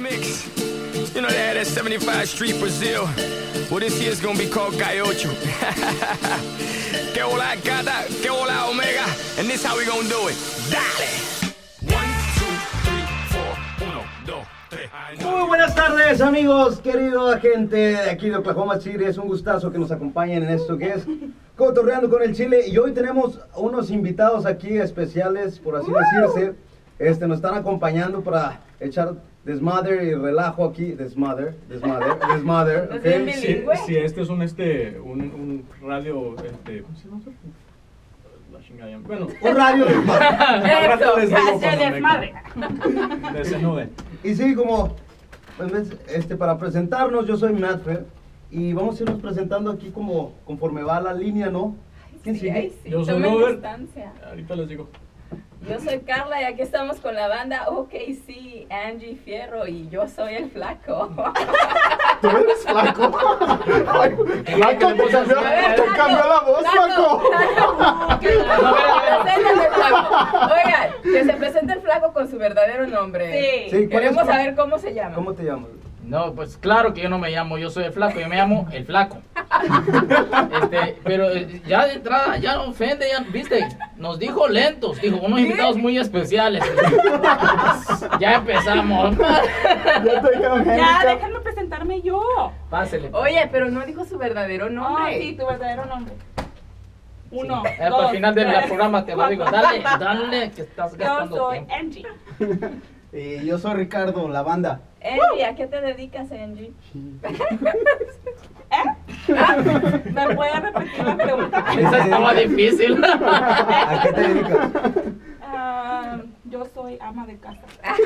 remix. You know they had that 75 Street Brazil. Well, this year's gonna be called Gaiocho. Que hola gata, que hola omega. And this how we gonna do it. Dale. 1, 2, 3, 4, 1, 2, 3. Muy buenas tardes, amigos, querida gente de aquí de Oklahoma City. Es un gustazo que nos acompañen en esto que es Cotorreando con el Chile. Y hoy tenemos unos invitados aquí especiales, por así decirse. Nos están acompañando para echar desmadre y relajo aquí. Desmadre. ¿Okay? Sí, este es un radio, ¿cómo se llama? La chingada. Bueno, un radio desmadre. Desnude. Y sí, como para presentarnos, yo soy Matfer y vamos a irnos presentando aquí como conforme va la línea, ¿no? ¿Quién sigue? Sí. Yo soy Robert. Ahorita les digo. Yo soy Carla y aquí estamos con la banda OKC, Angie Fierro y yo soy el flaco. ¿Tú eres flaco? Ay, flaco, te cambió la voz, flaco. Oigan, que se presente el flaco con su verdadero nombre. Sí, queremos saber cómo se llama. ¿Cómo te llamas? No, pues claro que yo no me llamo, yo soy el flaco, yo me llamo el flaco. Pero ya de entrada, ya no ofende, ya, viste, nos dijo lentos, dijo unos invitados muy especiales. Ya empezamos. Ya, déjenme presentarme yo. Pásele. Oye, pero no dijo su verdadero nombre. Sí, tu verdadero nombre. Uno, sí. Al final del programa te lo digo, dale, que estás gastando yo soy tiempo. Angie. Y yo soy Ricardo, la banda. Angie, ¿a qué te dedicas, Angie? ¿Me puede repetir la pregunta? Esa estaba difícil. ¿A qué te dedicas? Yo soy ama de casa.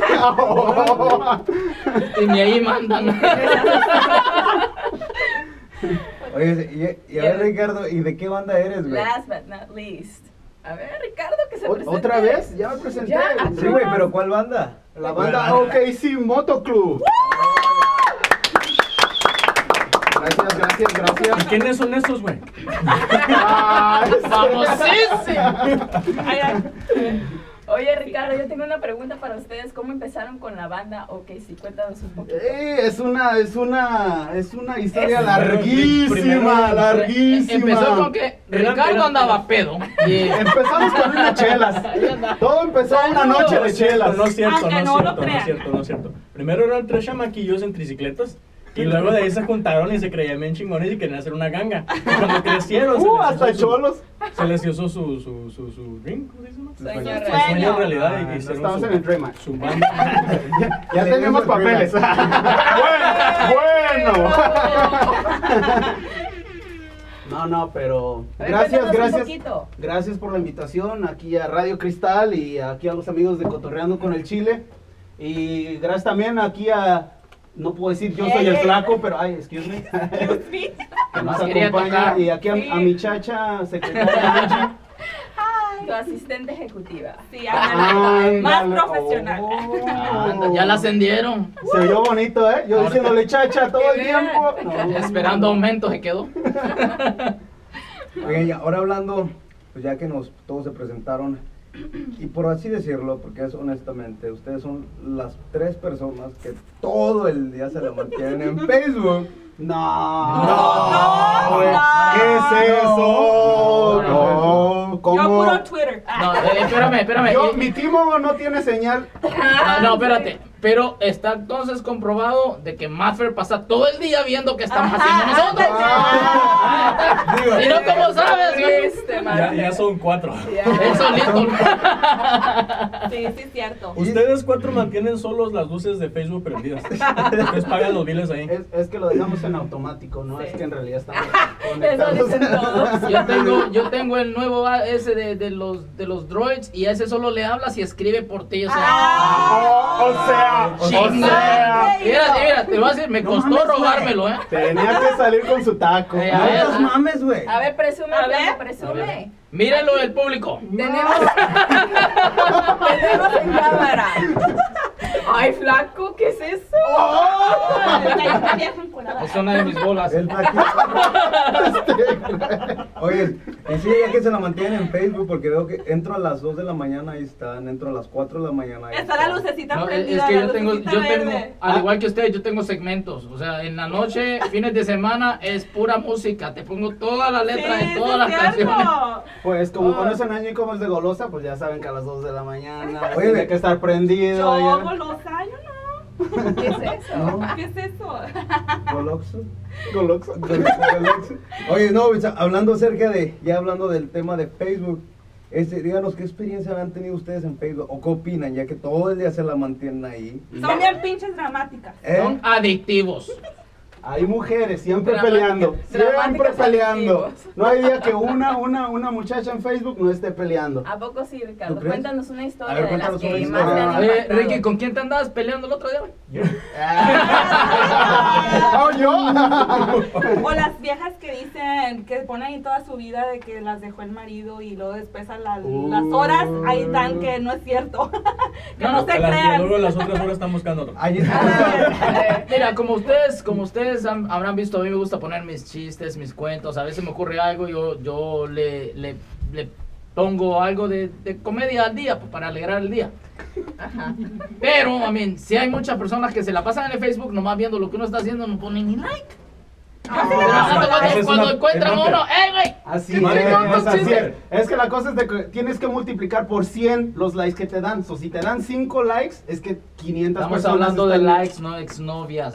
Y ni ahí mandan. Oye, y a ver, Ricardo, ¿y de qué banda eres, güey? Last but not least. A ver, Ricardo, que se presente. ¿Otra vez? Ya me presenté. Ya, sí, güey, pero ¿cuál banda? La banda OKC Motoclub. Gracias. ¿Y quiénes son esos, güey? ¡Famosísimo! Oye, Ricardo, yo tengo una pregunta para ustedes. ¿Cómo empezaron con la banda OKC? Cuéntanos un poquito. Es una historia larguísima. Empezó con que Ricardo andaba pedo. Y empezamos con unas chelas. Todo empezó una noche de chelas. No es cierto, Aunque no no es lo cierto, no es cierto. Primero eran 3 chamaquillos en tricicletas. Y luego de ahí se juntaron y se creían bien chingones y querían hacer una ganga. Y cuando crecieron, hasta cholos. Se les hizo su dream, ¿cómo se llama? Sueño Su realidad y no hicieron estamos en el Dream Match. su banda. Ya tenemos papeles. Bueno. No, pero A ver, cuéntanos un gracias. poquito. Gracias por la invitación aquí a Radio Cristal y aquí a los amigos de Cotorreando con el Chile. Y gracias también aquí a... No puedo decir yo soy el flaco, pero excuse me. Que nos acompaña. Y aquí a mi chacha, secretaria Angie. Tu asistente ejecutiva. Sí, más profesional. Anda, ya la ascendieron. Se oyó bonito, ¿eh? Yo diciéndole chacha todo el tiempo. Esperando aumento se quedó. Oye, ahora hablando, pues ya que todos se presentaron, y por así decirlo, porque es honestamente, ustedes son las 3 personas que todo el día se la mantienen en Facebook. No, ¿qué es eso? No, ¿cómo? Yo puro Twitter. No, espérame. Mi Timo no tiene señal. No, espérate. Pero está entonces comprobado de que Matfer pasa todo el día viendo qué estamos haciendo nosotros. Y no como sabes, güey. Ya son 4. Él solito. Sí, es cierto. Ustedes 4 mantienen solos las luces de Facebook prendidas. Ustedes pagan los biles ahí. Es que lo dejamos en automático, ¿no? Sí. Es que en realidad estamos Eso conectados. dicen todos. Yo tengo el nuevo ese de los droids y a ese solo le hablas y escribe por ti. O sea, Mira, te voy a decir, me costó robármelo, ¿eh? Tenía que salir con su taco. A ver, No mames, güey. A ver, presume, A ver. presume. Mírenlo el público. Tenemos en cámara. Ay, flaco, ¿qué es eso? Ya viajan con nada. Es una de mis bolas. El flaquito. Oye, y sí, ya que se la mantienen en Facebook, porque veo que entro a las 2 de la mañana, ahí están, entro a las 4 de la mañana, ahí Está la están. lucecita No, prendida. es que la yo tengo, lucecita verde. al igual que ustedes, yo tengo segmentos. O sea, en la noche, fines de semana, es pura música. Te pongo toda la letra de todas las canciones. Pues como conocen a Ñi como es de golosa, pues ya saben que a las 2 de la mañana Oye, tiene que estar prendido. Yo, ya. golosa, yo no. ¿Qué es eso? ¿No? ¿Qué es eso? Goloxo. Goloxa. Goloxo. Oye, no, hablando acerca de, ya hablando del tema de Facebook, díganos qué experiencia han tenido ustedes en Facebook, o qué opinan, ya que todo el día se la mantienen ahí. Son bien pinches dramáticas. Son adictivos. Hay mujeres siempre Dramáticas. peleando, siempre Dramáticas peleando. adictivos. No hay día que una muchacha en Facebook no esté peleando. ¿A poco sí, Ricardo? ¿Tú crees? Cuéntanos una A historia ver, de las cuéntanos que una más te han historia. impactado. Ricky, ¿con quién te andabas peleando el otro día, güey? ¡Oh, yo! O las viejas que dicen, que ponen ahí toda su vida de que las dejó el marido y luego después a las horas ahí están que no es cierto. Que no, se Que crean. luego las otras horas están buscando otro. Ahí Mira, como ustedes habrán visto, a mí me gusta poner mis chistes, mis cuentos. A veces me ocurre algo, yo le pongo algo de comedia al día pues, para alegrar el día. Pero, si hay muchas personas que se la pasan en el Facebook nomás viendo lo que uno está haciendo, no ponen ni like. Cuando encuentran uno, ¡ey, güey! Así ¿Qué chingón es, así chiste? es que la cosa es de que tienes que multiplicar por 100 los likes que te dan. So, si te dan 5 likes, es que 500 Estamos personas hablando de están- likes, no exnovias.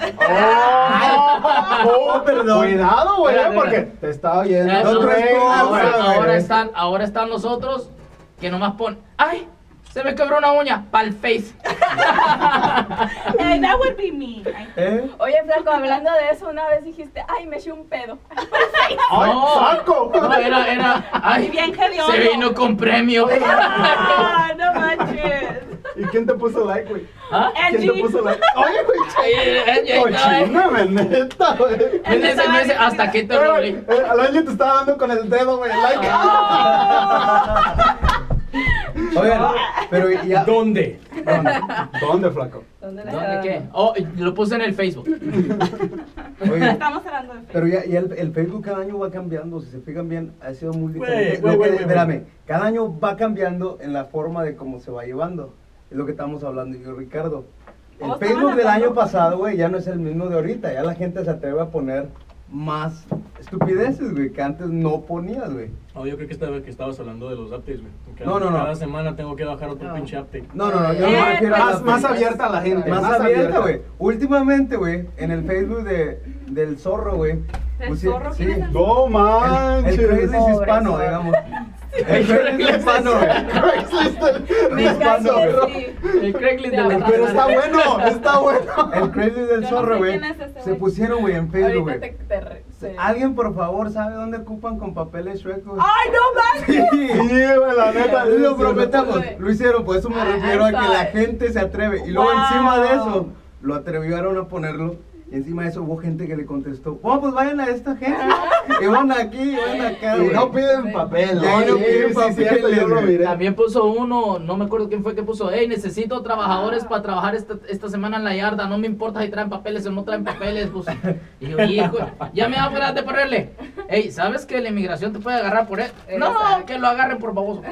¡Oh, perdón. Cuidado, güey, Mira, mira. porque te estaba oyendo. Eso, Otro es como- ahora están los otros que nomás ponen, ¡ay! Se me quebró una uña, pa'l face. Hey, that would be me. Oye, Flaco, hablando de eso, una vez dijiste, ay, me eché un pedo. ¡Ay, saco! No, era, ay, Bien hediondo. se vino con premio. Ah, no manches. ¿Y quién te puso like, güey? ¿Ah? ¿Quién te Angie. puso like? Oye, güey, Cochina, cochina, neta, güey. me dice, hasta que te lo vi. Al año te estaba dando con el dedo, güey, like. Oigan, pero ya. ¿Dónde? ¿Dónde, flaco? ¿Dónde la ¿Dónde estaban? qué? Oh, lo puse en el Facebook. Oye, Estamos hablando de Facebook. pero ya el Facebook cada año va cambiando, si se fijan bien, ha sido muy Güey, diferente. güey, Lo que- güey, espérame, cada año va cambiando en la forma de cómo se va llevando. Es lo que estamos hablando yo y Ricardo. El Oh, Facebook estaban del año hablando. pasado, güey, ya no es el mismo de ahorita. Ya la gente se atreve a poner más estupideces, güey, que antes no ponías, güey. Oh, yo creo que estabas hablando de los updates, güey. Porque No. Cada semana tengo que bajar otro pinche update. No, yo no me refiero a las Más abierta a la gente. Más abierta, güey. Últimamente, güey, en el Facebook del zorro, güey. ¿El zorro? ¿Quién es el No manches. El Craigslist Pobre hispano, zorro. digamos. El Craigslist hispano, güey. Me caso, sí. El Craigslist de la Pero está bueno, está bueno. El Craigslist del Yo no zorro, sé güey. quién es ese, Se güey. pusieron, güey, en Facebook, Ahorita güey. sí. ¿Alguien, por favor, sabe dónde ocupan con papeles suecos? ¡Ay, no manches! Sí. Sí, güey, la neta. Lo prometemos, güey. lo hicieron, por eso me refiero a que la gente se atreve. Y luego Wow. encima de eso, lo atrevieron a ponerlo. Y encima de eso hubo gente que le contestó, oh, pues vayan a esta agencia. Y van aquí, y van acá. Y güey. no piden papel. Ya no piden sí, cierto, yo lo papeles, miré. También puso uno, no me acuerdo quién fue que puso, hey, necesito trabajadores para trabajar esta semana en la yarda, no me importa si traen papeles o no traen papeles, pues. Y yo, hijo, ya me da ganas de ponerle, hey, ¿sabes que la inmigración te puede agarrar por él? No, Exacto. que lo agarren por baboso.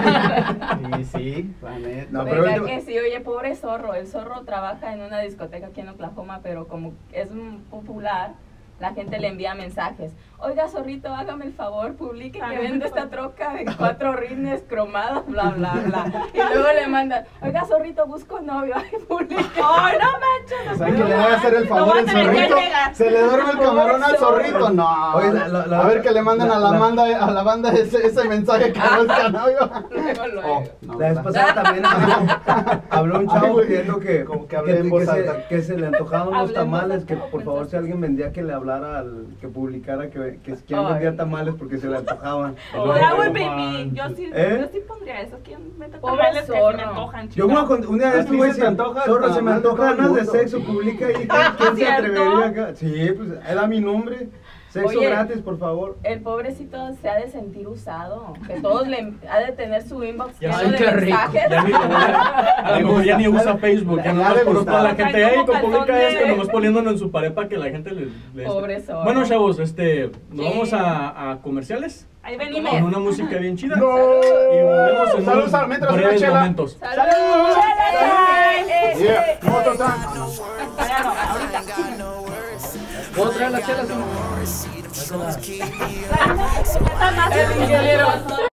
Sí, la neta. No, pero ¿Verdad el- que sí? Oye, pobre zorro. El zorro trabaja en una discoteca aquí en Oklahoma, pero como es popular, la gente le envía mensajes. Oiga, zorrito, hágame el favor, publique que vendo esta troca de 4 rines cromados, bla, bla, bla. Y luego le mandan, oiga, zorrito, busco novio. Ay, publique. ¡Ay, no manches! O sea, que le voy a hacer el Lo favor voy a al tener que zorrito. negar. Se le duerme el camarón al zorrito. No. Oye, A ver que le manden a la banda ese mensaje que no es novio. Luego, luego. Oh, no, La vez ¿verdad? pasada también habló un Ay, chavo güey, pidiendo que, como que hablé en voz alta. que se le antojaban unos Hablé en voz tamales, alta. que por favor si alguien vendía que le hablara que publicara que quién Ay. vendía tamales porque se le antojaban. Oh, That would be no me. Yo sí, ¿Eh? yo sí pondría eso. ¿Quién mete Pobre tamales que se me zorro. antojan, Yo chingado? un día de ¿A esto, ti güey, se te antoja el zorro, se me tamal de antoja todo el ganas de mundo? sexo, publica ahí, ¿quién se ¿cierto? atrevería acá? Sí, pues era mi nombre. Sexo Oye, gratis, por favor. El pobrecito se ha de sentir usado. Que todos le ha de tener su inbox Ya, lleno ay, de qué rico. mensajes. Ya a lo mejor ya ni usa Facebook, ya Le nomás ha de por gustar. toda la gente Ay, ahí como publica calzones. esto, nomás poniéndolo en su pared para que la gente le Pobre zorro. Bueno, chavos, nos Sí. vamos a comerciales Ahí venimos. con una música bien chida. No. Y volvemos en Saludos, unos mientras una breves chela. momentos. ¡Salud! Yeah. Moto time. Ya no, ahorita. ¿Puedo traer las chelas o no? El ingeniero.